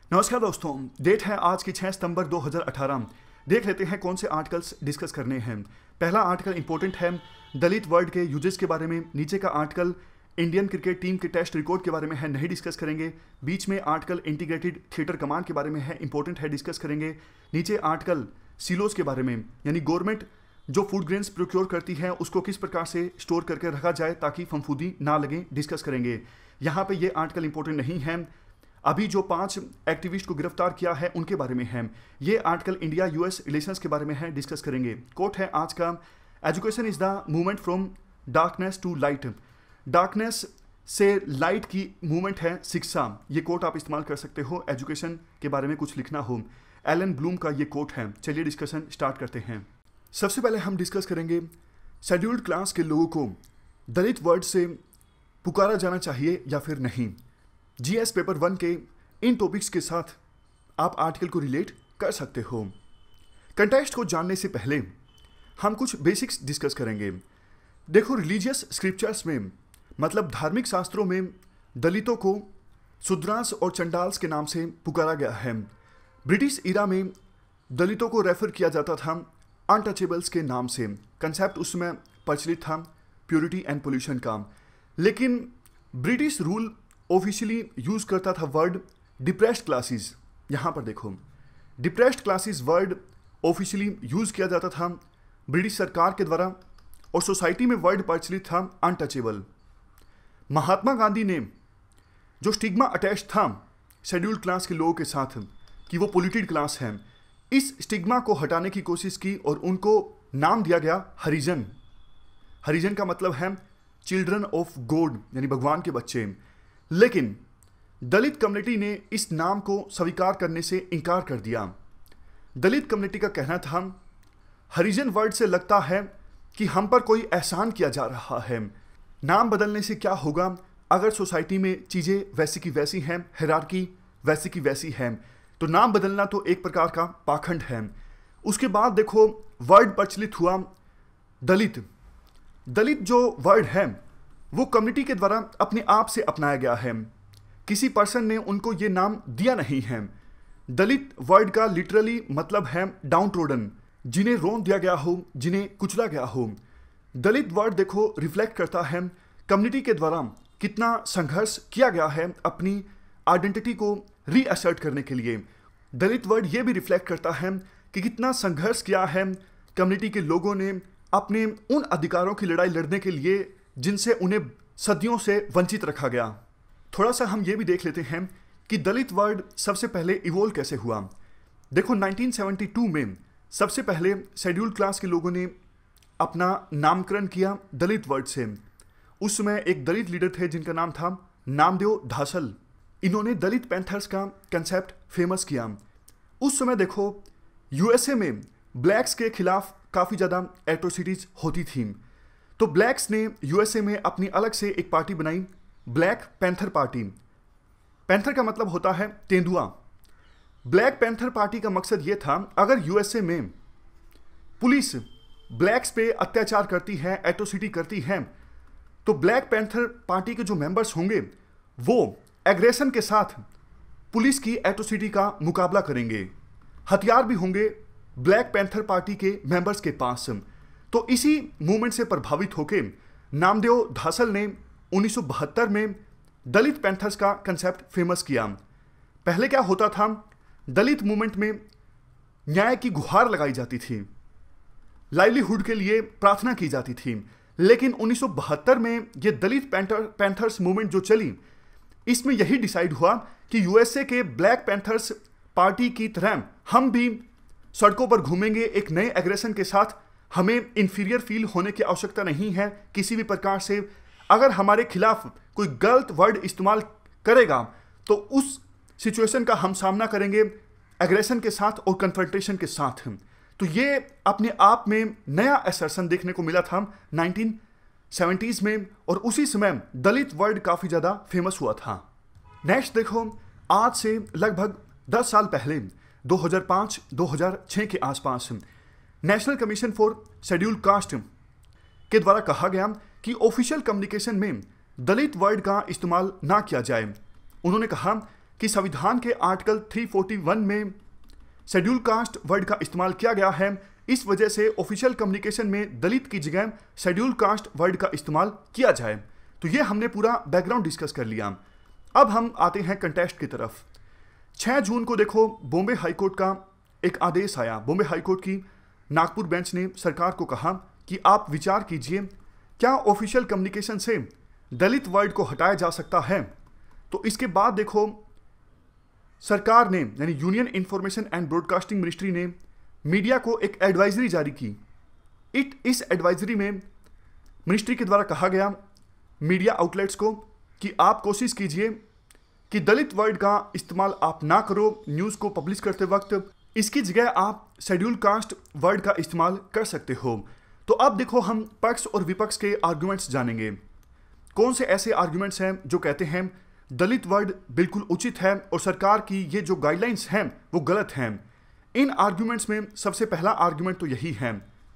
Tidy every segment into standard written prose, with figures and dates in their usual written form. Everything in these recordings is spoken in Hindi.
नमस्कार दोस्तों, डेट है आज की 6 सितंबर 2018। देख लेते हैं कौन से आर्टिकल्स डिस्कस करने हैं। पहला आर्टिकल इंपॉर्टेंट है दलित वर्ड के यूजेस के बारे में। नीचे का आर्टिकल इंडियन क्रिकेट टीम के टेस्ट रिकॉर्ड के बारे में है, नहीं डिस्कस करेंगे। बीच में आर्टिकल इंटीग्रेटेड थिएटर कमांड के बारे में है, इंपॉर्टेंट है, डिस्कस करेंगे। नीचे आर्टिकल सिलोस के बारे में, यानी गवर्नमेंट जो फूड ग्रेन्स प्रोक्योर करती है उसको किस प्रकार से स्टोर करके रखा जाए ताकि फंफूदी ना लगे, डिस्कस करेंगे। यहाँ पे ये आर्टिकल इंपॉर्टेंट नहीं है। अभी जो 5 एक्टिविस्ट को गिरफ्तार किया है उनके बारे में है। ये आर्टिकल इंडिया यूएस रिलेशंस के बारे में है, डिस्कस करेंगे। कोट है आज का, education is the movement from darkness to light. Darkness से लाइट की मूवमेंट है शिक्षा। ये कोट आप इस्तेमाल कर सकते हो एजुकेशन के बारे में कुछ लिखना हो। एलन ब्लूम का ये कोट है। चलिए डिस्कशन स्टार्ट करते हैं। सबसे पहले हम डिस्कस करेंगे शेड्यूल्ड क्लास के लोगों को दलित वर्ड से पुकारा जाना चाहिए या फिर नहीं। जीएस पेपर 1 के इन टॉपिक्स के साथ आप आर्टिकल को रिलेट कर सकते हो। कंटेक्स्ट को जानने से पहले हम कुछ बेसिक्स डिस्कस करेंगे। देखो, रिलीजियस स्क्रिप्चर्स में मतलब धार्मिक शास्त्रों में दलितों को शूद्रांस और चंडाल्स के नाम से पुकारा गया है। ब्रिटिश इरा में दलितों को रेफर किया जाता था अनटचेबल्स के नाम से। कंसेप्ट उसमें प्रचलित था प्योरिटी एंड पोल्यूशन का। लेकिन ब्रिटिश रूल ऑफिशियली यूज करता था वर्ड डिप्रेस्ड क्लासेस। यहाँ पर देखो, depressed classes word officially use किया जाता था ब्रिटिश सरकार के द्वारा, और सोसाइटी में वर्ड प्रचलित था अनटचेबल। महात्मा गांधी ने जो स्टिग्मा अटैच था शेड्यूल्ड क्लास के लोगों के साथ कि वो पोल्यूटेड क्लास है, इस स्टिग्मा को हटाने की कोशिश की और उनको नाम दिया गया हरिजन। हरिजन का मतलब है चिल्ड्रन ऑफ गॉड, यानी भगवान के बच्चे। लेकिन दलित कम्युनिटी ने इस नाम को स्वीकार करने से इनकार कर दिया। दलित कम्युनिटी का कहना था हरिजन वर्ड से लगता है कि हम पर कोई एहसान किया जा रहा है। नाम बदलने से क्या होगा अगर सोसाइटी में चीज़ें वैसी की वैसी हैं, हायरार्की वैसी की वैसी है, तो नाम बदलना तो एक प्रकार का पाखंड है। उसके बाद देखो, वर्ड प्रचलित हुआ दलित। दलित जो वर्ड है वो कम्युनिटी के द्वारा अपने आप से अपनाया गया है। किसी पर्सन ने उनको ये नाम दिया नहीं है। दलित वर्ड का लिटरली मतलब है डाउन ट्रोडन, जिन्हें रोन दिया गया हो, जिन्हें कुचला गया हो। दलित वर्ड देखो रिफ्लेक्ट करता है कम्युनिटी के द्वारा कितना संघर्ष किया गया है अपनी आइडेंटिटी को रीअसर्ट करने के लिए। दलित वर्ड ये भी रिफ्लेक्ट करता है कि कितना संघर्ष किया है कम्युनिटी के लोगों ने अपने उन अधिकारों की लड़ाई लड़ने के लिए जिनसे उन्हें सदियों से वंचित रखा गया। थोड़ा सा हम ये भी देख लेते हैं कि दलित वर्ड सबसे पहले इवोल्व कैसे हुआ। देखो, 1972 में सबसे पहले शेड्यूल्ड क्लास के लोगों ने अपना नामकरण किया दलित वर्ड से। उस समय एक दलित लीडर थे जिनका नाम था नामदेव धासल। इन्होंने दलित पैंथर्स का कंसेप्ट फेमस किया। उस समय देखो, यूएसए में ब्लैक्स के खिलाफ काफ़ी ज़्यादा एट्रोसिटीज होती थी, तो ब्लैक्स ने यूएसए में अपनी अलग से एक पार्टी बनाई, ब्लैक पैंथर पार्टी। पैंथर का मतलब होता है तेंदुआ। ब्लैक पैंथर पार्टी का मकसद ये था, अगर यूएसए में पुलिस ब्लैक्स पे अत्याचार करती है, एट्रोसिटी करती है, तो ब्लैक पैंथर पार्टी के जो मेंबर्स होंगे वो एग्रेशन के साथ पुलिस की एट्रोसिटी का मुकाबला करेंगे। हथियार भी होंगे ब्लैक पैंथर पार्टी के मेंबर्स के पास। तो इसी मूवमेंट से प्रभावित होकर नामदेव धासल ने 1972 में दलित पैंथर्स का कंसेप्ट फेमस किया। पहले क्या होता था, दलित मूवमेंट में न्याय की गुहार लगाई जाती थी, लाइवलीहुड के लिए प्रार्थना की जाती थी। लेकिन 1972 में ये दलित पैंथर्स मूवमेंट जो चली, इसमें यही डिसाइड हुआ कि यूएसए के ब्लैक पैंथर्स पार्टी की तरह हम भी सड़कों पर घूमेंगे एक नए एग्रेशन के साथ। हमें इंफीरियर फील होने की आवश्यकता नहीं है किसी भी प्रकार से। अगर हमारे खिलाफ कोई गलत वर्ड इस्तेमाल करेगा तो उस सिचुएशन का हम सामना करेंगे एग्रेशन के साथ और कन्फ्रंटेशन के साथ। तो ये अपने आप में नया असर्शन देखने को मिला था 1970s में, और उसी समय दलित वर्ड काफ़ी ज़्यादा फेमस हुआ था। नेक्स्ट देखो, आज से लगभग 10 साल पहले 2005-2006 के आसपास National Commission for Scheduled Caste के द्वारा कहा गया कि ऑफिशियल कम्युनिकेशन में दलित वर्ड का इस्तेमाल ना किया जाए। उन्होंने कहा कि संविधान के आर्टिकल 341 में शेड्यूल कास्ट वर्ड का इस्तेमाल किया गया है, इस वजह से ऑफिशियल कम्युनिकेशन में दलित की जगह शेड्यूल कास्ट वर्ड का इस्तेमाल किया जाए। तो ये हमने पूरा बैकग्राउंड डिस्कस कर लिया। अब हम आते हैं कंटेस्ट की तरफ। 6 जून को देखो बॉम्बे हाईकोर्ट का एक आदेश आया। बॉम्बे हाईकोर्ट की नागपुर बेंच ने सरकार को कहा कि आप विचार कीजिए, क्या ऑफिशियल कम्युनिकेशन से दलित वर्ड को हटाया जा सकता है। तो इसके बाद देखो सरकार ने यानी union information and broadcasting ministry ने मीडिया को एक एडवाइजरी जारी की। इस एडवाइजरी में मिनिस्ट्री के द्वारा कहा गया मीडिया आउटलेट्स को कि आप कोशिश कीजिए कि दलित वर्ड का इस्तेमाल आप ना करो न्यूज़ को पब्लिश करते वक्त, इसकी जगह आप शेड्यूल कास्ट वर्ड का इस्तेमाल कर सकते हो। तो अब देखो हम पक्ष और विपक्ष के आर्गुमेंट्स जानेंगे। कौन से ऐसे आर्गुमेंट्स हैं जो कहते हैं दलित वर्ड बिल्कुल उचित है और सरकार की ये जो गाइडलाइंस हैं वो गलत हैं। इन आर्गुमेंट्स में सबसे पहला आर्गुमेंट तो यही है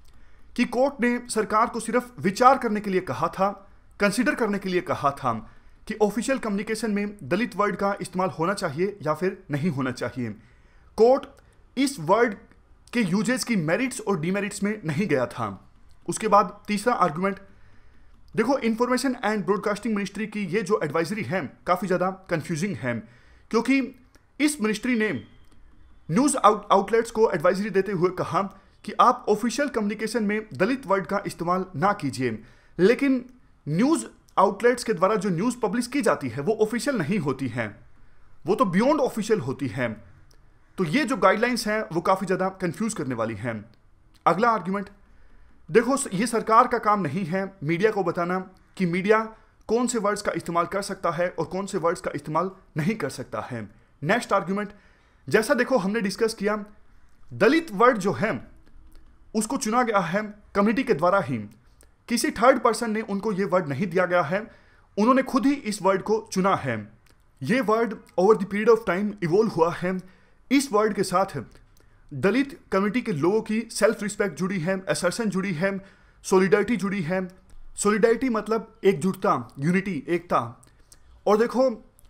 कि कोर्ट ने सरकार को सिर्फ विचार करने के लिए कहा था, कंसिडर करने के लिए कहा था कि ऑफिशियल कम्युनिकेशन में दलित वर्ड का इस्तेमाल होना चाहिए या फिर नहीं होना चाहिए। कोर्ट इस वर्ड के यूजेज की मेरिट्स और डिमेरिट्स में नहीं गया था। उसके बाद तीसरा आर्गुमेंट देखो, इंफॉर्मेशन एंड ब्रॉडकास्टिंग मिनिस्ट्री की ये जो एडवाइजरी है काफ़ी ज़्यादा कंफ्यूजिंग है, क्योंकि इस मिनिस्ट्री ने न्यूज़ आउटलेट्स को एडवाइजरी देते हुए कहा कि आप ऑफिशियल कम्युनिकेशन में दलित वर्ड का इस्तेमाल ना कीजिए, लेकिन न्यूज़ आउटलेट्स के द्वारा जो न्यूज़ पब्लिश की जाती है वो ऑफिशियल नहीं होती है, वो तो बियॉन्ड ऑफिशियल होती है। तो ये जो गाइडलाइंस हैं वो काफ़ी ज़्यादा कंफ्यूज करने वाली हैं। अगला आर्ग्यूमेंट देखो, ये सरकार का काम नहीं है मीडिया को बताना कि मीडिया कौन से वर्ड्स का इस्तेमाल कर सकता है और कौन से वर्ड्स का इस्तेमाल नहीं कर सकता है। नेक्स्ट आर्ग्यूमेंट, जैसा देखो हमने डिस्कस किया, दलित वर्ड जो है उसको चुना गया है कम्युनिटी के द्वारा ही, किसी थर्ड पर्सन ने उनको ये वर्ड नहीं दिया गया है, उन्होंने खुद ही इस वर्ड को चुना है। ये word over the period of time evolve हुआ है। इस वर्ड के साथ दलित कम्युनिटी के लोगों की सेल्फ रिस्पेक्ट जुड़ी है, असर्शन जुड़ी है, सॉलिडरिटी जुड़ी है। सॉलिडरिटी मतलब एकजुटता, यूनिटी, एकता। और देखो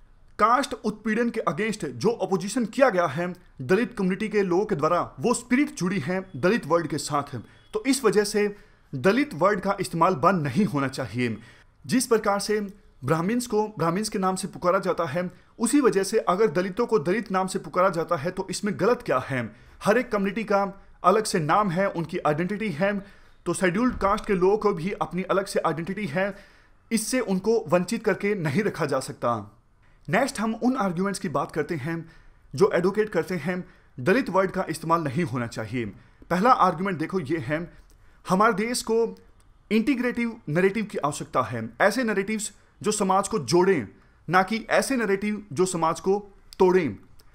कास्ट उत्पीड़न के अगेंस्ट जो अपोजिशन किया गया है दलित कम्युनिटी के लोगों के द्वारा, वो स्पिरिट जुड़ी है दलित वर्ड के साथ। तो इस वजह से दलित वर्ड का इस्तेमाल बंद नहीं होना चाहिए। जिस प्रकार से ब्राह्मण्स को ब्राह्मण्स के नाम से पुकारा जाता है, उसी वजह से अगर दलितों को दलित नाम से पुकारा जाता है तो इसमें गलत क्या है। हर एक कम्युनिटी का अलग से नाम है, उनकी आइडेंटिटी है, तो शेड्यूल्ड कास्ट के लोगों को भी अपनी अलग से आइडेंटिटी है, इससे उनको वंचित करके नहीं रखा जा सकता। नेक्स्ट हम उन आर्ग्यूमेंट्स की बात करते हैं जो एडवोकेट करते हैं दलित वर्ड का इस्तेमाल नहीं होना चाहिए। पहला आर्ग्यूमेंट देखो ये है, हमारे देश को इंटीग्रेटिव नैरेटिव की आवश्यकता है, ऐसे नैरेटिव्स जो समाज को जोड़ें, ना कि ऐसे नैरेटिव जो समाज को तोड़ें।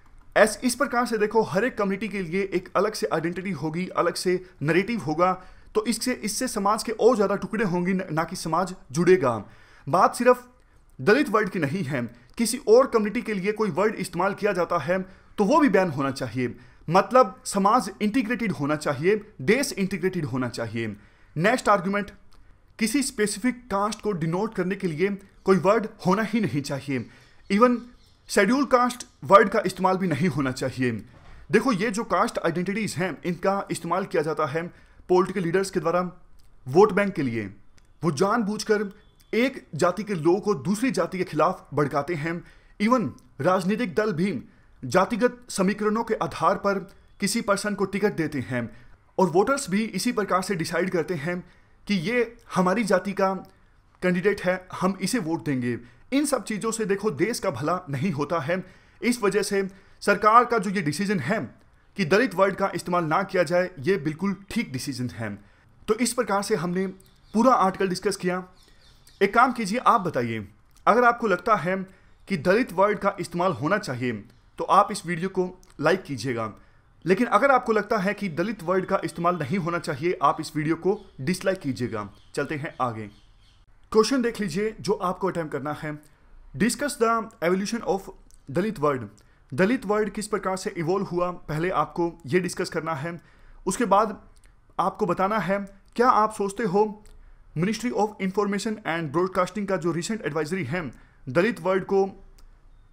इस प्रकार से देखो हर एक कम्युनिटी के लिए एक अलग से आइडेंटिटी होगी, अलग से नैरेटिव होगा, तो इससे समाज के और ज़्यादा टुकड़े होंगे, ना कि समाज जुड़ेगा। बात सिर्फ दलित वर्ड की नहीं है, किसी और कम्युनिटी के लिए कोई वर्ड इस्तेमाल किया जाता है तो वो भी बैन होना चाहिए। मतलब समाज इंटीग्रेटेड होना चाहिए, देश इंटीग्रेटेड होना चाहिए। नेक्स्ट आर्ग्यूमेंट, किसी स्पेसिफिक कास्ट को डिनोट करने के लिए कोई वर्ड होना ही नहीं चाहिए। इवन शेड्यूल कास्ट वर्ड का इस्तेमाल भी नहीं होना चाहिए। देखो ये जो कास्ट आइडेंटिटीज़ हैं इनका इस्तेमाल किया जाता है पॉलिटिकल लीडर्स के द्वारा वोट बैंक के लिए। वो जानबूझकर एक जाति के लोगों को दूसरी जाति के खिलाफ भड़काते हैं। इवन राजनीतिक दल भी जातिगत समीकरणों के आधार पर किसी पर्सन को टिकट देते हैं और वोटर्स भी इसी प्रकार से डिसाइड करते हैं कि ये हमारी जाति का कैंडिडेट है, हम इसे वोट देंगे। इन सब चीज़ों से देखो देश का भला नहीं होता है। इस वजह से सरकार का जो ये डिसीजन है कि दलित वर्ड का इस्तेमाल ना किया जाए, ये बिल्कुल ठीक डिसीजन है। तो इस प्रकार से हमने पूरा आर्टिकल डिस्कस किया। एक काम कीजिए, आप बताइए, अगर आपको लगता है कि दलित वर्ड का इस्तेमाल होना चाहिए तो आप इस वीडियो को लाइक कीजिएगा, लेकिन अगर आपको लगता है कि दलित वर्ड का इस्तेमाल नहीं होना चाहिए, आप इस वीडियो को डिसलाइक कीजिएगा। चलते हैं आगे। क्वेश्चन देख लीजिए जो आपको अटेम्प्ट करना है। Discuss the evolution of Dalit word. Dalit word किस प्रकार से इवॉल्व हुआ, पहले आपको ये डिस्कस करना है। उसके बाद आपको बताना है क्या आप सोचते हो ministry of information and broadcasting का जो रिसेंट एडवाइजरी है दलित वर्ड को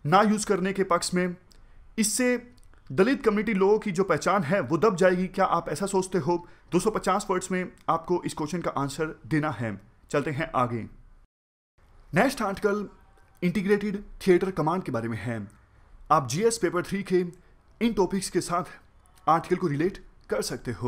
ना यूज़ करने के पक्ष में। इससे दलित कम्युनिटी लोगों की जो पहचान है वो दब जाएगी। क्या आप ऐसा सोचते हो? 250 वर्ड्स में आपको इस क्वेश्चन का आंसर देना है। चलते हैं आगे। Next article integrated theatre command के बारे में है। आप जीएस पेपर 3 के इन टॉपिक्स के साथ आर्टिकल को रिलेट कर सकते हो।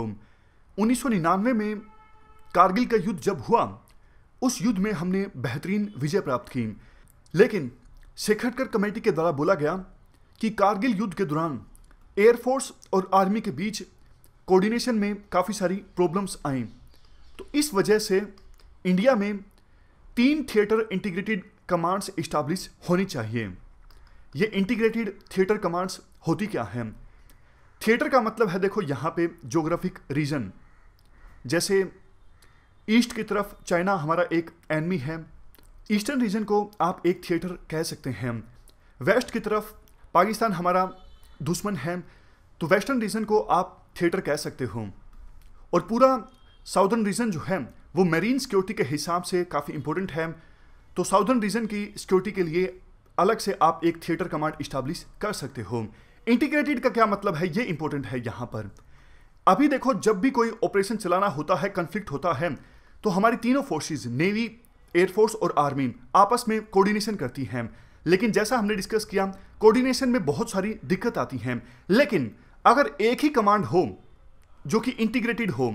1999 में कारगिल का युद्ध जब हुआ, उस युद्ध में हमने बेहतरीन विजय प्राप्त की, लेकिन शेखरकर कमेटी के द्वारा बोला गया कि कारगिल युद्ध के दौरान एयरफोर्स और आर्मी के बीच कोऑर्डिनेशन में काफ़ी सारी प्रॉब्लम्स आई। तो इस वजह से इंडिया में 3 थिएटर इंटीग्रेटेड कमांड्स इस्टेब्लिश होनी चाहिए। ये इंटीग्रेटेड थिएटर कमांड्स होती क्या हैं? थिएटर का मतलब है, देखो यहाँ पे ज्योग्राफिक रीजन। जैसे ईस्ट की तरफ चाइना हमारा एक एनिमी है, ईस्टर्न रीजन को आप एक थिएटर कह सकते हैं। वेस्ट की तरफ पाकिस्तान हमारा दुश्मन है, तो वेस्टर्न रीजन को आप थिएटर कह सकते हो। और पूरा साउदर्न रीजन जो है वो मेरीन सिक्योरिटी के हिसाब से काफ़ी इंपॉर्टेंट है, तो साउदर्न रीजन की सिक्योरिटी के लिए अलग से आप एक थिएटर कमांड इस्टेब्लिश कर सकते हो। इंटीग्रेटेड का क्या मतलब है, ये इंपॉर्टेंट है यहाँ पर। अभी देखो, जब भी कोई ऑपरेशन चलाना होता है, कन्फ्लिक्ट होता है, तो हमारी तीनों फोर्सेस, नेवी, एयरफोर्स और आर्मी, आपस में कोऑर्डिनेशन करती हैं। लेकिन जैसा हमने डिस्कस किया, कोऑर्डिनेशन में बहुत सारी दिक्कत आती हैं। लेकिन अगर एक ही कमांड हो जो कि इंटीग्रेटेड हो,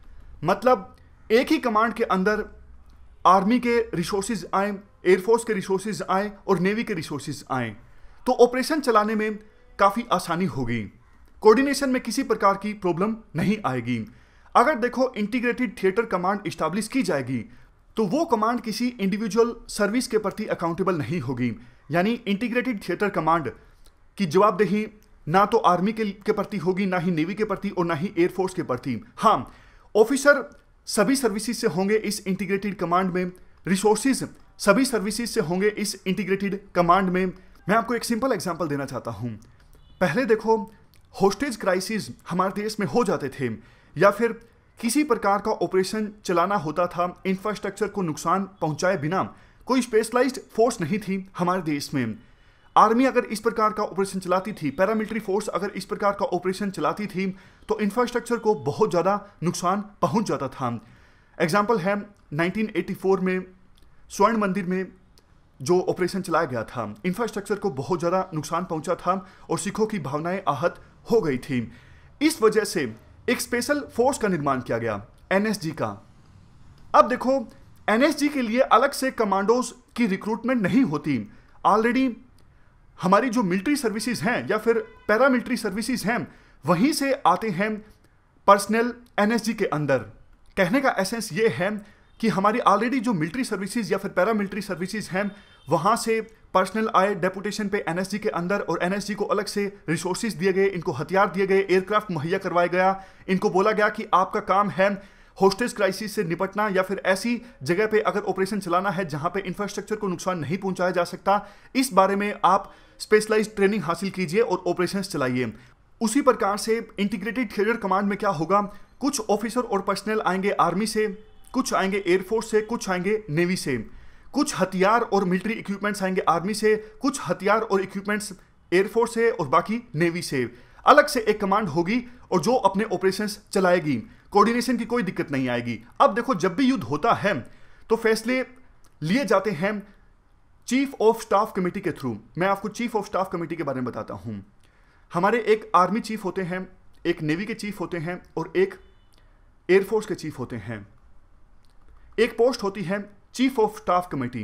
मतलब एक ही कमांड के अंदर आर्मी के रिसोर्सेज आए, एयरफोर्स के रिसोर्सेज आए और नेवी के रिसोर्सेज आए, तो ऑपरेशन चलाने में काफ़ी आसानी होगी, कोऑर्डिनेशन में किसी प्रकार की प्रॉब्लम नहीं आएगी। अगर देखो इंटीग्रेटेड थिएटर कमांड इस्टेब्लिश की जाएगी, तो वो कमांड किसी इंडिविजुअल सर्विस के प्रति अकाउंटेबल नहीं होगी। यानी इंटीग्रेटेड थिएटर कमांड की जवाबदेही ना तो आर्मी के प्रति होगी, ना ही नेवी के प्रति और ना ही एयरफोर्स के प्रति। हाँ, ऑफिसर सभी सर्विसेज से होंगे इस इंटीग्रेटेड कमांड में, रिसोर्सेज सभी सर्विसेज से होंगे इस इंटीग्रेटेड कमांड में। मैं आपको एक सिंपल एग्जांपल देना चाहता हूं। पहले देखो, होस्टेज क्राइसिस हमारे देश में हो जाते थे, या फिर किसी प्रकार का ऑपरेशन चलाना होता था, इंफ्रास्ट्रक्चर को नुकसान पहुंचाए बिना, कोई स्पेशलाइज्ड फोर्स नहीं थी हमारे देश में। आर्मी अगर इस प्रकार का ऑपरेशन चलाती थी, पैरामिलिट्री फोर्स अगर इस प्रकार का ऑपरेशन चलाती थी, तो इंफ्रास्ट्रक्चर को बहुत ज़्यादा नुकसान पहुंच जाता था। एग्जाम्पल है 1984 में स्वर्ण मंदिर में जो ऑपरेशन चलाया गया था, इंफ्रास्ट्रक्चर को बहुत ज़्यादा नुकसान पहुंचा था और सिखों की भावनाएं आहत हो गई थी। इस वजह से एक स्पेशल फोर्स का निर्माण किया गया, एनएसजी का। अब देखो, एनएसजी के लिए अलग से कमांडोज की रिक्रूटमेंट नहीं होती। ऑलरेडी हमारी जो मिलिट्री सर्विसेज हैं या फिर पैरामिलिट्री सर्विसेज हैं, वहीं से आते हैं पर्सनल एनएसजी के अंदर। कहने का एसेंस ये है कि हमारी ऑलरेडी जो मिलिट्री सर्विसेज या फिर पैरामिलिट्री सर्विसेज हैं, वहाँ से पर्सनल आए डेपुटेशन पे एनएसजी के अंदर, और एनएसजी को अलग से रिसोर्सेज दिए गए, इनको हथियार दिए गए, एयरक्राफ्ट मुहैया करवाया गया। इनको बोला गया कि आपका काम है होस्टेज क्राइसिस से निपटना, या फिर ऐसी जगह पे अगर ऑपरेशन चलाना है जहाँ पे इंफ्रास्ट्रक्चर को नुकसान नहीं पहुँचाया जा सकता, इस बारे में आप स्पेशलाइज्ड ट्रेनिंग हासिल कीजिए और ऑपरेशंस चलाइए। उसी प्रकार से इंटीग्रेटेड थिएटर कमांड में क्या होगा, कुछ ऑफिसर और पर्सनल आएंगे आर्मी से, कुछ आएंगे एयरफोर्स से, कुछ आएंगे नेवी से, कुछ हथियार और मिलिट्री इक्विपमेंट्स आएंगे आर्मी से, कुछ हथियार और इक्विपमेंट्स एयरफोर्स से और बाकी नेवी से। अलग से एक कमांड होगी और जो अपने ऑपरेशंस चलाएगी, कोऑर्डिनेशन की कोई दिक्कत नहीं आएगी। अब देखो, जब भी युद्ध होता है तो फैसले लिए जाते हैं चीफ ऑफ स्टाफ कमेटी के थ्रू। मैं आपको चीफ ऑफ स्टाफ कमेटी के बारे में बताता हूं। हमारे एक आर्मी चीफ होते हैं, एक नेवी के चीफ होते हैं और एक एयरफोर्स के चीफ होते हैं। एक पोस्ट होती है चीफ ऑफ स्टाफ कमेटी।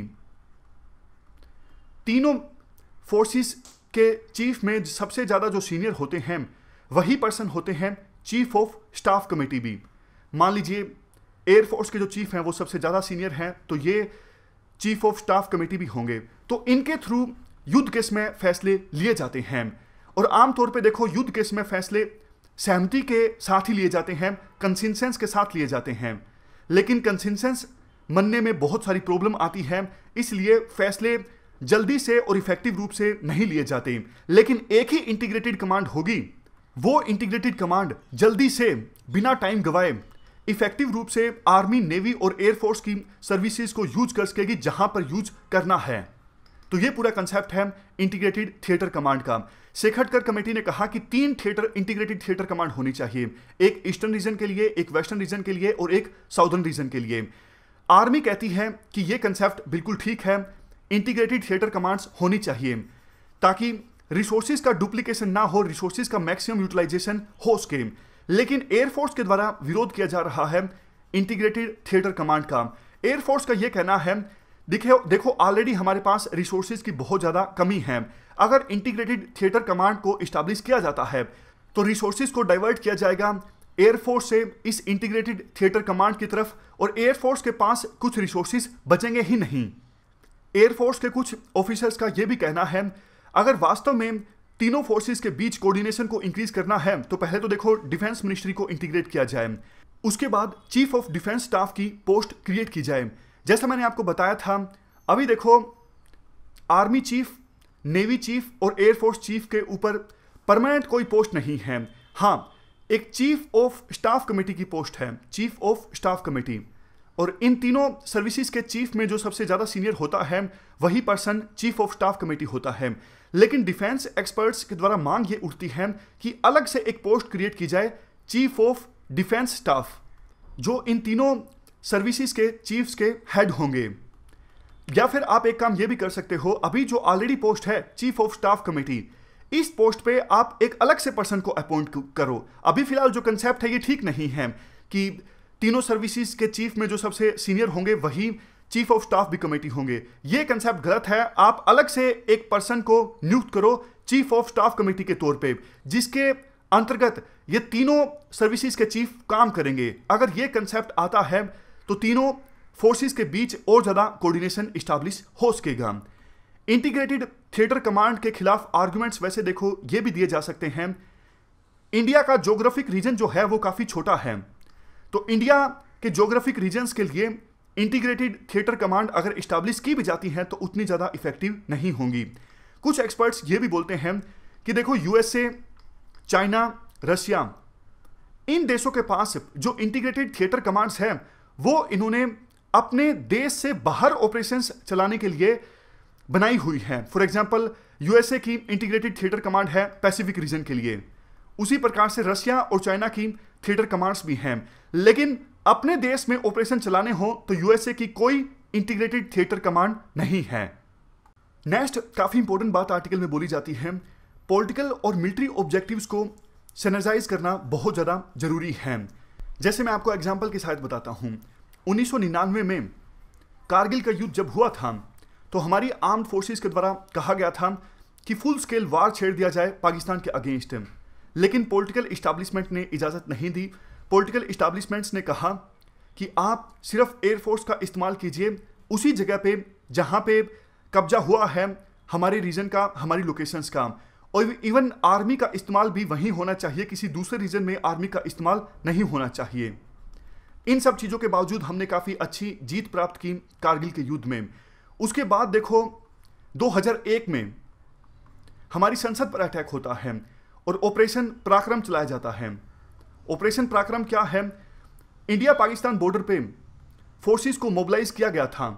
तीनों फोर्सेस के चीफ में सबसे ज़्यादा जो सीनियर होते हैं वही पर्सन होते हैं चीफ ऑफ स्टाफ कमेटी भी। मान लीजिए एयरफोर्स के जो चीफ हैं वो सबसे ज़्यादा सीनियर हैं, तो ये चीफ ऑफ स्टाफ कमेटी भी होंगे। तो इनके थ्रू युद्ध केस में फैसले लिए जाते हैं। और आमतौर पे देखो, युद्ध केस में फैसले सहमति के साथ ही लिए जाते हैं, कंसेंसस के साथ लिए जाते हैं। लेकिन कंसेंसस मनने में बहुत सारी प्रॉब्लम आती है, इसलिए फैसले जल्दी से और इफेक्टिव रूप से नहीं लिए जाते। लेकिन एक ही इंटीग्रेटेड कमांड होगी, वो इंटीग्रेटेड कमांड जल्दी से बिना टाइम गवाए इफेक्टिव रूप से आर्मी, नेवी और एयरफोर्स की सर्विसेज को यूज कर सकेगी जहां पर यूज करना है। तो ये पूरा कंसेप्ट है इंटीग्रेटेड थिएटर कमांड का। शेखटकर कमेटी ने कहा कि 3 थिएटर इंटीग्रेटेड थिएटर कमांड होनी चाहिए, एक ईस्टर्न रीजन के लिए, एक वेस्टर्न रीजन के लिए और एक साउदर्न रीजन के लिए। आर्मी कहती है कि ये कंसेप्ट बिल्कुल ठीक है, इंटीग्रेटेड थिएटर कमांड्स होनी चाहिए ताकि रिसोर्सेज का डुप्लीकेशन ना हो, रिसोर्सेज का मैक्सिमम यूटिलाइजेशन हो सके। लेकिन एयरफोर्स के द्वारा विरोध किया जा रहा है इंटीग्रेटेड थिएटर कमांड का। एयरफोर्स का यह कहना है देखो ऑलरेडी हमारे पास रिसोर्सेज की बहुत ज़्यादा कमी है। अगर इंटीग्रेटेड थिएटर कमांड को इस्टेब्लिश किया जाता है तो रिसोर्सेज को डाइवर्ट किया जाएगा एयरफोर्स से इस इंटीग्रेटेड थिएटर कमांड की तरफ, और एयरफोर्स के पास कुछ रिसोर्सेज बचेंगे ही नहीं। एयरफोर्स के कुछ ऑफिसर्स का यह भी कहना है अगर वास्तव में तीनों फोर्सेस के बीच कोऑर्डिनेशन को इंक्रीज करना है तो पहले तो देखो डिफेंस मिनिस्ट्री को इंटीग्रेट किया जाए, उसके बाद चीफ ऑफ डिफेंस स्टाफ की पोस्ट क्रिएट की जाए। जैसा मैंने आपको बताया था, अभी देखो आर्मी चीफ, नेवी चीफ और एयरफोर्स चीफ के ऊपर परमानेंट कोई पोस्ट नहीं है। हाँ, एक चीफ ऑफ स्टाफ कमेटी की पोस्ट है, चीफ ऑफ स्टाफ कमेटी, और इन तीनों सर्विसेज के चीफ में जो सबसे ज़्यादा सीनियर होता है वही person chief of staff committee होता है। लेकिन डिफेंस एक्सपर्ट्स के द्वारा मांग ये उठती है कि अलग से एक पोस्ट क्रिएट की जाए, चीफ ऑफ डिफेंस स्टाफ, जो इन तीनों सर्विसेज के चीफ्स के हेड होंगे। या फिर आप एक काम ये भी कर सकते हो, अभी जो ऑलरेडी पोस्ट है चीफ ऑफ स्टाफ कमेटी, इस पोस्ट पे आप एक अलग से पर्सन को अपॉइंट करो। अभी फिलहाल जो कंसेप्ट है ये ठीक नहीं है कि तीनों सर्विसेज के चीफ में जो सबसे सीनियर होंगे वही चीफ ऑफ स्टाफ भी कमेटी होंगे। ये कंसेप्ट गलत है। आप अलग से एक पर्सन को नियुक्त करो चीफ ऑफ स्टाफ कमेटी के तौर पे, जिसके अंतर्गत ये तीनों सर्विसेज के चीफ काम करेंगे। अगर ये कंसेप्ट आता है तो तीनों फोर्सेस के बीच और ज़्यादा कोऑर्डिनेशन इस्टेब्लिश हो सकेगा। इंटीग्रेटेड थिएटर कमांड के खिलाफ आर्गुमेंट्स वैसे देखो ये भी दिए जा सकते हैं। इंडिया का ज्योग्राफिक रीजन जो है वो काफ़ी छोटा है, तो इंडिया के ज्योग्राफिक रीजन्स के लिए इंटीग्रेटेड थिएटर कमांड अगर इस्टेब्लिश की भी जाती हैं तो उतनी ज़्यादा इफेक्टिव नहीं होंगी। कुछ एक्सपर्ट्स ये भी बोलते हैं कि देखो यूएसए, चाइना, रशिया, इन देशों के पास जो इंटीग्रेटेड थिएटर कमांड्स हैं वो इन्होंने अपने देश से बाहर ऑपरेशंस चलाने के लिए बनाई हुई हैं। फॉर एग्जांपल यूएसए की इंटीग्रेटेड थिएटर कमांड है पैसिफिक रीजन के लिए, उसी प्रकार से रशिया और चाइना की थिएटर कमांड्स भी हैं। लेकिन अपने देश में ऑपरेशन चलाने हो तो यूएसए की कोई इंटीग्रेटेड थिएटर कमांड नहीं है। नेक्स्ट काफ़ी इंपॉर्टेंट बात आर्टिकल में बोली जाती है, पॉलिटिकल और मिलिट्री ऑब्जेक्टिव्स को सिनर्जाइज करना बहुत ज़्यादा जरूरी है। जैसे मैं आपको एग्जाम्पल के साथ बताता हूँ, 1999 में कारगिल का युद्ध जब हुआ था तो हमारी आर्म्ड फोर्सेस के द्वारा कहा गया था कि फुल स्केल वार छेड़ दिया जाए पाकिस्तान के अगेंस्ट, लेकिन पॉलिटिकल इस्टेब्लिशमेंट ने इजाज़त नहीं दी। पॉलिटिकल इस्टेब्लिशमेंट्स ने कहा कि आप सिर्फ एयरफोर्स का इस्तेमाल कीजिए उसी जगह पे जहाँ पे कब्जा हुआ है हमारे रीजन का, हमारी लोकेशंस का, और इवन आर्मी का इस्तेमाल भी वहीं होना चाहिए, किसी दूसरे रीजन में आर्मी का इस्तेमाल नहीं होना चाहिए। इन सब चीज़ों के बावजूद हमने काफ़ी अच्छी जीत प्राप्त की कारगिल के युद्ध में। उसके बाद देखो 2001 में हमारी संसद पर अटैक होता है और ऑपरेशन पराक्रम चलाया जाता है। ऑपरेशन पराक्रम क्या है? इंडिया पाकिस्तान बॉर्डर पे फोर्सेस को मोबिलाइज किया गया था,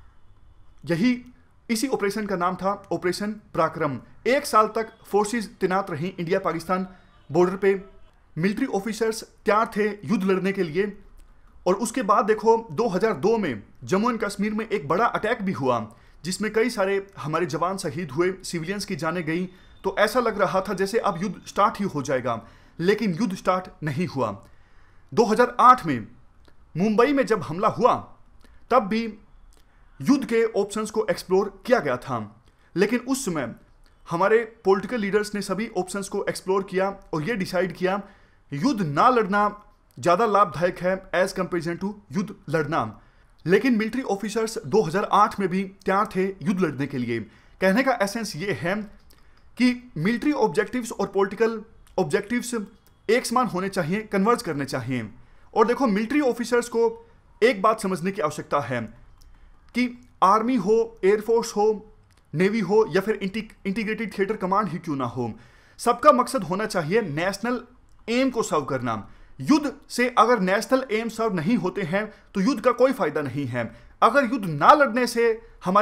इसी ऑपरेशन का नाम था ऑपरेशन पराक्रम। 1 साल तक फोर्सेस तैनात रहीं इंडिया पाकिस्तान बॉर्डर पे, मिलिट्री ऑफिसर्स तैयार थे युद्ध लड़ने के लिए। और उसके बाद देखो 2002 में जम्मू एंड कश्मीर में एक बड़ा अटैक भी हुआ जिसमें कई सारे हमारे जवान शहीद हुए, सिविलियंस की जानें गई, तो ऐसा लग रहा था जैसे अब युद्ध स्टार्ट ही हो जाएगा, लेकिन युद्ध स्टार्ट नहीं हुआ। 2008 में मुंबई में जब हमला हुआ तब भी युद्ध के ऑप्शंस को एक्सप्लोर किया गया था, लेकिन उस समय हमारे पॉलिटिकल लीडर्स ने सभी ऑप्शंस को एक्सप्लोर किया और ये डिसाइड किया युद्ध ना लड़ना ज़्यादा लाभदायक है एज कंपेरिजन टू युद्ध लड़ना। लेकिन मिलिट्री ऑफिसर्स 2008 में भी तैयार थे युद्ध लड़ने के लिए। कहने का एसेंस ये है कि मिलिट्री ऑब्जेक्टिव्स और पॉलिटिकल ऑब्जेक्टिव्स एक समान होने चाहिए, कन्वर्ज करने चाहिए। और देखो मिलिट्री ऑफिसर्स को एक बात समझने की आवश्यकता है कि आर्मी हो, एयरफोर्स हो, नेवी हो या फिर इंटीग्रेटेड थिएटर कमांड ही क्यों ना हो, सबका मकसद होना चाहिए नेशनल एम को सर्व करना। युद्ध से अगर नेशनल एम सर्व नहीं होते हैं तो युद्ध का कोई फायदा नहीं है। अगर युद्ध ना लड़ने से हमारे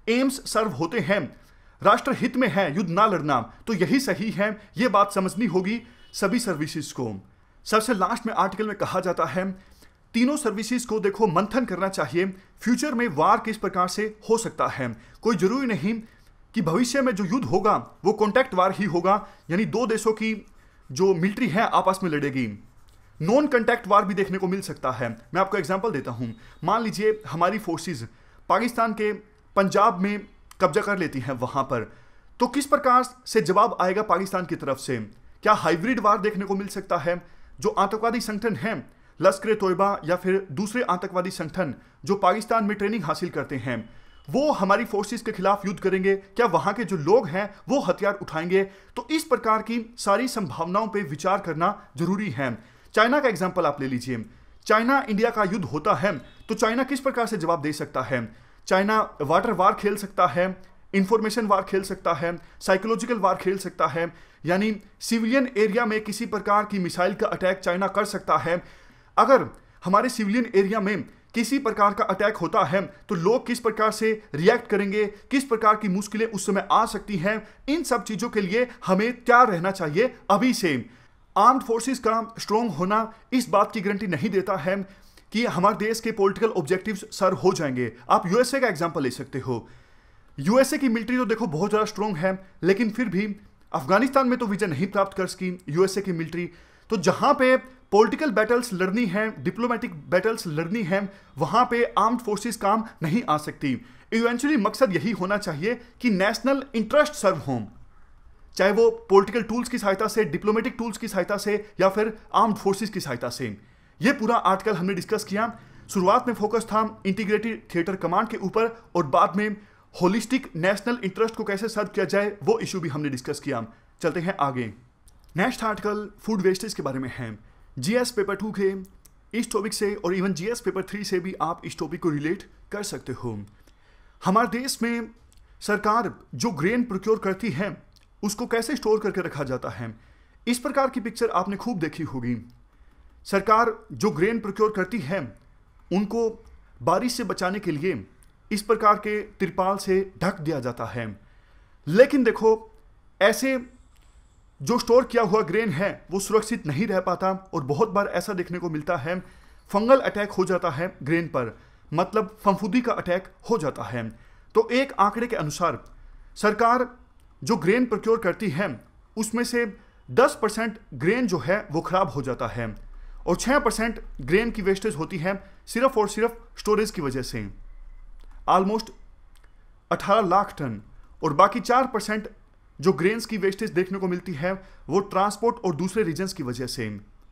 एम्स सर्व होते हैं, राष्ट्र हित में है युद्ध ना लड़ना, तो यही सही है, ये बात समझनी होगी सभी सर्विसेज को। सबसे लास्ट में आर्टिकल में कहा जाता है तीनों सर्विसेज को देखो मंथन करना चाहिए, फ्यूचर में वार किस प्रकार से हो सकता है। कोई जरूरी नहीं कि भविष्य में जो युद्ध होगा वो कॉन्टैक्ट वार ही होगा, यानी दो देशों की जो मिलिट्री है आपस में लड़ेगी। नॉन कॉन्टैक्ट वार भी देखने को मिल सकता है। मैं आपको एग्जांपल देता हूं, मान लीजिए हमारी फोर्सेस पाकिस्तान के पंजाब में कब्जा कर लेती हैं वहां पर, तो किस प्रकार से जवाब आएगा पाकिस्तान की तरफ से? क्या हाइब्रिड वार देखने को मिल सकता है? जो आतंकवादी संगठन हैं लश्कर ए तोयबा या फिर दूसरे आतंकवादी संगठन जो पाकिस्तान में ट्रेनिंग हासिल करते हैं, वो हमारी फोर्सेस के खिलाफ युद्ध करेंगे? क्या वहां के जो लोग हैं वो हथियार उठाएंगे? तो इस प्रकार की सारी संभावनाओं पर विचार करना जरूरी है। चाइना का एग्जाम्पल आप ले लीजिए, चाइना इंडिया का युद्ध होता है तो चाइना किस प्रकार से जवाब दे सकता है? चाइना वाटर वार खेल सकता है, इंफॉर्मेशन वार खेल सकता है, साइकोलॉजिकल वार खेल सकता है, यानी सिविलियन एरिया में किसी प्रकार की मिसाइल का अटैक चाइना कर सकता है। अगर हमारे सिविलियन एरिया में किसी प्रकार का अटैक होता है तो लोग किस प्रकार से रिएक्ट करेंगे, किस प्रकार की मुश्किलें उस समय आ सकती हैं, इन सब चीज़ों के लिए हमें तैयार रहना चाहिए अभी से। आर्म्ड फोर्सेस का स्ट्रॉन्ग होना इस बात की गारंटी नहीं देता है कि हमारे देश के पॉलिटिकल ऑब्जेक्टिव्स सर हो जाएंगे। आप यूएसए का एग्जांपल ले सकते हो। यूएसए की मिलिट्री तो देखो बहुत ज़्यादा स्ट्रॉन्ग है, लेकिन फिर भी अफगानिस्तान में तो विजय नहीं प्राप्त कर सकी यूएसए की मिलिट्री। तो जहां पे पॉलिटिकल बैटल्स लड़नी है, डिप्लोमेटिक बैटल्स लड़नी है, वहां पे आर्म्ड फोर्सेस काम नहीं आ सकती। इवेंचुअली मकसद यही होना चाहिए कि नेशनल इंटरेस्ट सर्व हों, चाहे वो पॉलिटिकल टूल्स की सहायता से, डिप्लोमेटिक टूल्स की सहायता से या फिर आर्म्ड फोर्सेस की सहायता से। ये पूरा आर्टिकल हमने डिस्कस किया। शुरुआत में फोकस था इंटीग्रेटेड थिएटर कमांड के ऊपर और बाद में होलिस्टिक नेशनल इंटरेस्ट को कैसे सर्व किया जाए वो इशू भी हमने डिस्कस किया। चलते हैं आगे। नेक्स्ट आर्टिकल फूड वेस्टेज के बारे में है। जीएस पेपर 2 के इस टॉपिक से और इवन जीएस पेपर 3 से भी आप इस टॉपिक को रिलेट कर सकते हो। हमारे देश में सरकार जो ग्रेन प्रोक्योर करती है उसको कैसे स्टोर करके रखा जाता है, इस प्रकार की पिक्चर आपने खूब देखी होगी। सरकार जो ग्रेन प्रोक्योर करती है उनको बारिश से बचाने के लिए इस प्रकार के तिरपाल से ढक दिया जाता है, लेकिन देखो ऐसे जो स्टोर किया हुआ ग्रेन है वो सुरक्षित नहीं रह पाता और बहुत बार ऐसा देखने को मिलता है फंगल अटैक हो जाता है ग्रेन पर, मतलब फफूंदी का अटैक हो जाता है। तो एक आंकड़े के अनुसार सरकार जो ग्रेन प्रोक्योर करती है उसमें से 10% ग्रेन जो है वो खराब हो जाता है और 6% ग्रेन की वेस्टेज होती है सिर्फ और सिर्फ स्टोरेज की वजह से, ऑलमोस्ट 18 लाख टन। और बाकी 4% जो ग्रेन्स की वेस्टेज देखने को मिलती है वो ट्रांसपोर्ट और दूसरे रीजन्स की वजह से।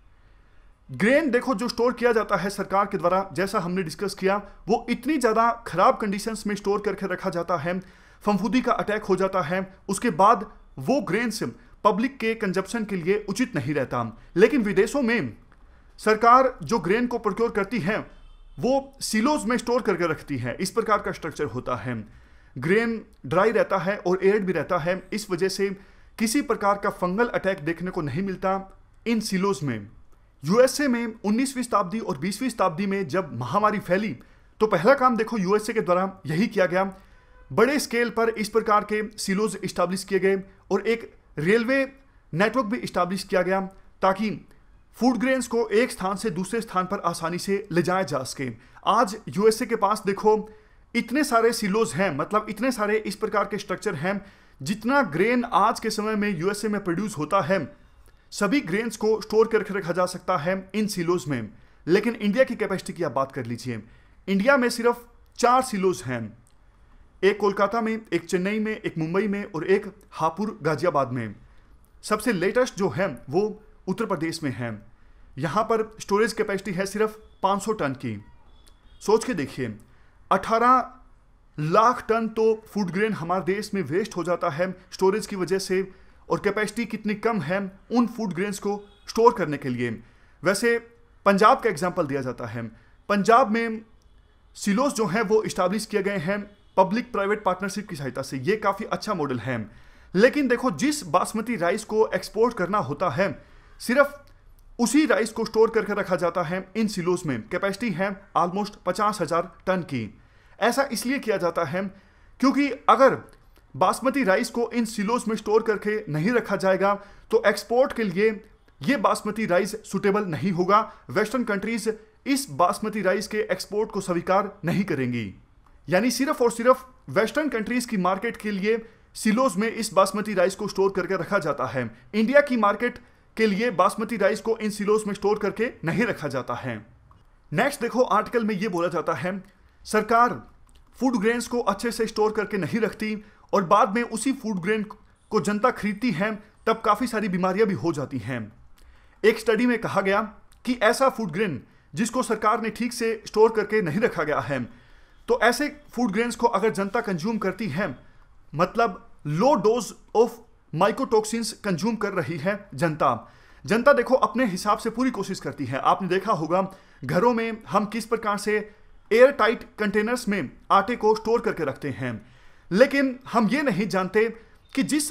ग्रेन देखो जो स्टोर किया जाता है सरकार के द्वारा, जैसा हमने डिस्कस किया, वो इतनी ज़्यादा खराब कंडीशंस में स्टोर करके रखा जाता है, फफूंदी का अटैक हो जाता है, उसके बाद वो ग्रेन्स पब्लिक के कंजप्शन के लिए उचित नहीं रहता। लेकिन विदेशों में सरकार जो ग्रेन को प्रोक्योर करती है वो सिलोज में स्टोर करके रखती है, इस प्रकार का स्ट्रक्चर होता है। ग्रेन ड्राई रहता है और एयर्ड भी रहता है, इस वजह से किसी प्रकार का फंगल अटैक देखने को नहीं मिलता इन सिलोज में। यूएसए में 19वीं शताब्दी और 20वीं शताब्दी में जब महामारी फैली तो पहला काम देखो यूएसए के द्वारा यही किया गया, बड़े स्केल पर इस प्रकार के सिलोज इस्टेब्लिश किए गए और एक रेलवे नेटवर्क भी इस्टेब्लिश किया गया ताकि फूड ग्रेन्स को एक स्थान से दूसरे स्थान पर आसानी से ले जाया जा सके। आज यूएसए के पास देखो इतने सारे सिलोज हैं, मतलब इतने सारे इस प्रकार के स्ट्रक्चर हैं, जितना ग्रेन आज के समय में यूएसए में प्रोड्यूस होता है सभी ग्रेन्स को स्टोर करके रखा जा सकता है इन सिलोज में। लेकिन इंडिया की कैपेसिटी की आप बात कर लीजिए, इंडिया में सिर्फ 4 सिलोज हैं, एक कोलकाता में, एक चेन्नई में, एक मुंबई में और एक हापुड़ गाजियाबाद में। सबसे लेटेस्ट जो है वो उत्तर प्रदेश में है, यहाँ पर स्टोरेज कैपेसिटी है सिर्फ 500 टन की। सोच के देखिए 18 लाख टन तो फूड ग्रेन हमारे देश में वेस्ट हो जाता है स्टोरेज की वजह से, और कैपेसिटी कितनी कम है उन फूड ग्रेन्स को स्टोर करने के लिए। वैसे पंजाब का एग्जांपल दिया जाता है, पंजाब में सिलोज जो हैं वो इस्टेब्लिश किए गए हैं पब्लिक प्राइवेट पार्टनरशिप की सहायता से, ये काफ़ी अच्छा मॉडल है। लेकिन देखो जिस बासमती राइस को एक्सपोर्ट करना होता है सिर्फ उसी राइस को स्टोर करके रखा जाता है इन सिलोज में, कैपेसिटी है ऑलमोस्ट 50,000 टन की। ऐसा इसलिए किया जाता है क्योंकि अगर बासमती राइस को इन सिलोज में स्टोर करके नहीं रखा जाएगा तो एक्सपोर्ट के लिए ये बासमती राइस सुटेबल नहीं होगा। वेस्टर्न कंट्रीज इस बासमती राइस के एक्सपोर्ट को स्वीकार नहीं करेंगी। यानी सिर्फ और सिर्फ वेस्टर्न कंट्रीज की मार्केट के लिए सिलोज में इस बासमती राइस को स्टोर करके रखा जाता है। इंडिया की मार्केट के लिए बासमती राइस को इन सिलोज में स्टोर करके नहीं रखा जाता है। नेक्स्ट देखो, आर्टिकल में ये बोला जाता है सरकार फूड ग्रेन्स को अच्छे से स्टोर करके नहीं रखती और बाद में उसी फूड ग्रेन को जनता खरीदती है, तब काफ़ी सारी बीमारियां भी हो जाती हैं। एक स्टडी में कहा गया कि ऐसा फूड ग्रेन जिसको सरकार ने ठीक से स्टोर करके नहीं रखा गया है, तो ऐसे फूड ग्रेन्स को अगर जनता कंज्यूम करती है, मतलब low dose of mycotoxins consume कर रही है जनता देखो अपने हिसाब से पूरी कोशिश करती है। आपने देखा होगा घरों में हम किस प्रकार से एयर टाइट कंटेनर्स में आटे को स्टोर करके रखते हैं, लेकिन हम ये नहीं जानते कि जिस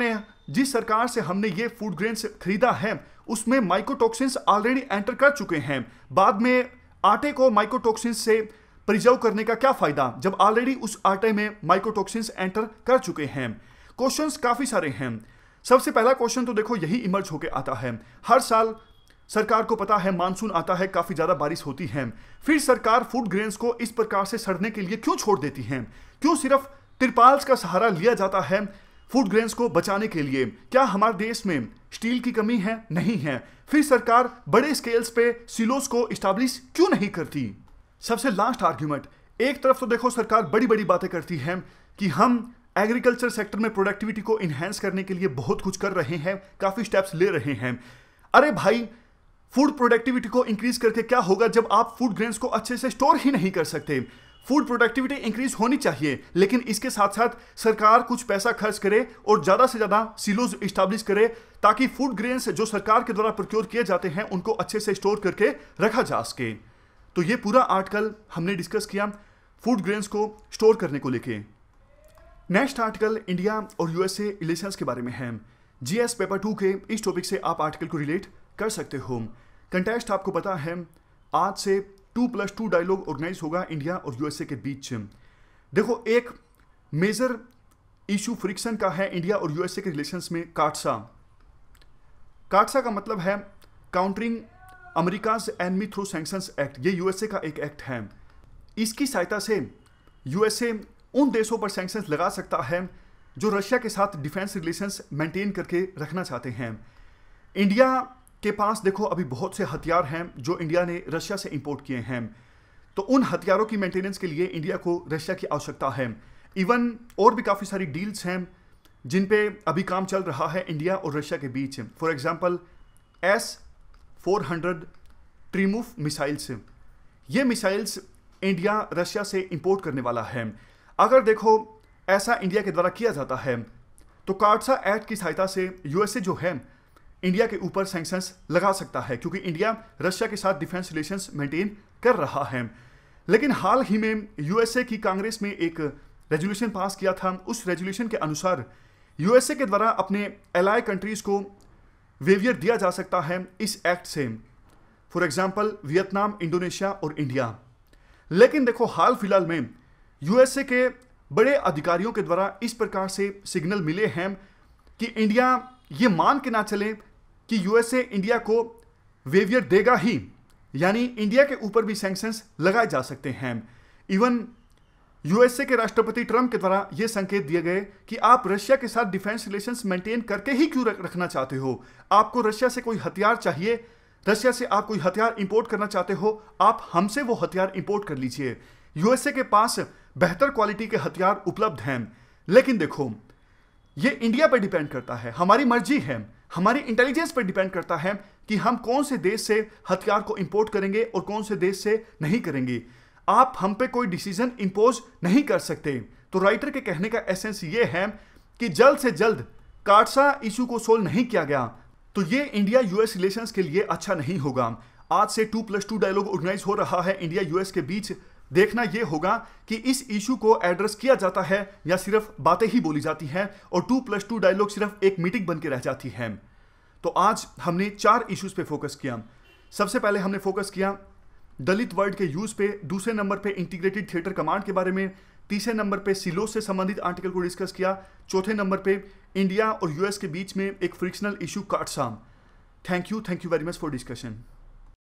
सरकार से हमने ये फूड ग्रेन्स खरीदा है उसमें माइकोटॉक्सिन्स ऑलरेडी एंटर कर चुके हैं। बाद में आटे को माइकोटॉक्सिन्स से प्रिजर्व करने का क्या फायदा जब ऑलरेडी उस आटे में माइकोटॉक्सिन्स एंटर कर चुके हैं। क्वेश्चंस काफी सारे हैं। सबसे पहला क्वेश्चन तो देखो यही इमर्ज होके आता है, हर साल सरकार को पता है मानसून आता है, काफी ज्यादा बारिश होती है, फिर सरकार फूड ग्रेन्स को इस प्रकार से सड़ने के लिए क्यों छोड़ देती है? क्यों सिर्फ तिरपाल का सहारा लिया जाता है फूड ग्रेन्स को बचाने के लिए? क्या हमारे देश में स्टील की कमी है? नहीं है। फिर सरकार बड़े स्केल्स पे सिलोस को इस्टेब्लिश क्यों नहीं करती? सबसे लास्ट आर्ग्यूमेंट, एक तरफ तो देखो सरकार बड़ी बड़ी बातें करती है कि हम एग्रीकल्चर सेक्टर में प्रोडक्टिविटी को इन्हेंस करने के लिए बहुत कुछ कर रहे हैं, काफी स्टेप्स ले रहे हैं। अरे भाई, फूड प्रोडक्टिविटी को इंक्रीज करके क्या होगा जब आप फूड ग्रेन्स को अच्छे से स्टोर ही नहीं कर सकते? फूड प्रोडक्टिविटी इंक्रीज होनी चाहिए, लेकिन इसके साथ साथ सरकार कुछ पैसा खर्च करे और ज्यादा से ज्यादा सिलोज इस्टेब्लिश करे ताकि फूड ग्रेन्स जो सरकार के द्वारा प्रोक्योर किए जाते हैं उनको अच्छे से स्टोर करके रखा जा सके। तो ये पूरा आर्टिकल हमने डिस्कस किया फूड ग्रेन्स को स्टोर करने को लेके। नेक्स्ट आर्टिकल इंडिया और यूएसए रिलेशंस के बारे में है। जीएस पेपर 2 के इस टॉपिक से आप आर्टिकल को रिलेट कर सकते हो। कंटेस्ट आपको पता है, आज से 2+2 डायलॉग ऑर्गेनाइज होगा इंडिया और यूएसए के बीच। देखो, एक मेजर इशू फ्रिक्शन का है इंडिया और यूएसए के रिलेशंस में काटसा। काटसा का मतलब है countering America's enemy through sanctions act. ये यूएसए का एक एक्ट है। इसकी सहायता से यूएसए उन देशों पर सैंक्शंस लगा सकता है जो रशिया के साथ डिफेंस रिलेशंस मेंटेन करके रखना चाहते हैं। इंडिया के पास देखो अभी बहुत से हथियार हैं जो इंडिया ने रशिया से इंपोर्ट किए हैं, तो उन हथियारों की मेंटेनेंस के लिए इंडिया को रशिया की आवश्यकता है। इवन और भी काफ़ी सारी डील्स हैं जिन पे अभी काम चल रहा है इंडिया और रशिया के बीच। For example S-400 Triumf missiles, ये मिसाइल्स इंडिया रशिया से इंपोर्ट करने वाला है। अगर देखो ऐसा इंडिया के द्वारा किया जाता है तो काटसा एक्ट की सहायता से यूएसए जो है इंडिया के ऊपर सैंक्शंस लगा सकता है, क्योंकि इंडिया रशिया के साथ डिफेंस रिलेशंस मेंटेन कर रहा है। लेकिन हाल ही में यूएसए की कांग्रेस में एक रेजोल्यूशन पास किया था। उस रेजोल्यूशन के अनुसार यूएसए के द्वारा अपने एलाय कंट्रीज को वेवियर दिया जा सकता है इस एक्ट से, फॉर एग्जाम्पल वियतनाम, इंडोनेशिया और इंडिया। लेकिन देखो हाल फिलहाल में यूएसए के बड़े अधिकारियों के द्वारा इस प्रकार से सिग्नल मिले हैं कि इंडिया ये मान के ना चले कि यूएसए इंडिया को वेवियर देगा ही, यानी इंडिया के ऊपर भी सैंक्शंस लगाए जा सकते हैं। इवन यूएसए के राष्ट्रपति ट्रंप के द्वारा ये संकेत दिए गए कि आप रशिया के साथ डिफेंस रिलेशंस मेंटेन करके ही क्यों रखना चाहते हो? आपको रशिया से कोई हथियार चाहिए, रशिया से आप कोई हथियार इंपोर्ट करना चाहते हो, आप हमसे वो हथियार इंपोर्ट कर लीजिए। यूएसए के पास बेहतर क्वालिटी के हथियार उपलब्ध हैं। लेकिन देखो ये इंडिया पर डिपेंड करता है, हमारी मर्जी है, हमारी इंटेलिजेंस पर डिपेंड करता है कि हम कौन से देश से हथियार को इंपोर्ट करेंगे और कौन से देश से नहीं करेंगे। आप हम पे कोई डिसीजन इंपोज नहीं कर सकते। तो राइटर के कहने का एसेंस ये है कि जल्द से जल्द काटसा इशू को सोल्व नहीं किया गया तो ये इंडिया यूएस रिलेशंस के लिए अच्छा नहीं होगा। आज से 2+2 डायलॉग ऑर्गेनाइज हो रहा है इंडिया यूएस के बीच। देखना यह होगा कि इस इशू को एड्रेस किया जाता है या सिर्फ बातें ही बोली जाती हैं और 2+2 डायलॉग सिर्फ एक मीटिंग बन के रह जाती है। तो आज हमने 4 इश्यूज पे फोकस किया। सबसे पहले हमने फोकस किया दलित वर्ड के यूज पे, दूसरे नंबर पे इंटीग्रेटेड थिएटर कमांड के बारे में, तीसरे नंबर पे सिलो से संबंधित आर्टिकल को डिस्कस किया। चौथे नंबर पे इंडिया और यूएस के बीच में एक फ्रिक्शनल इशू काटसाम। Thank you very much for discussion.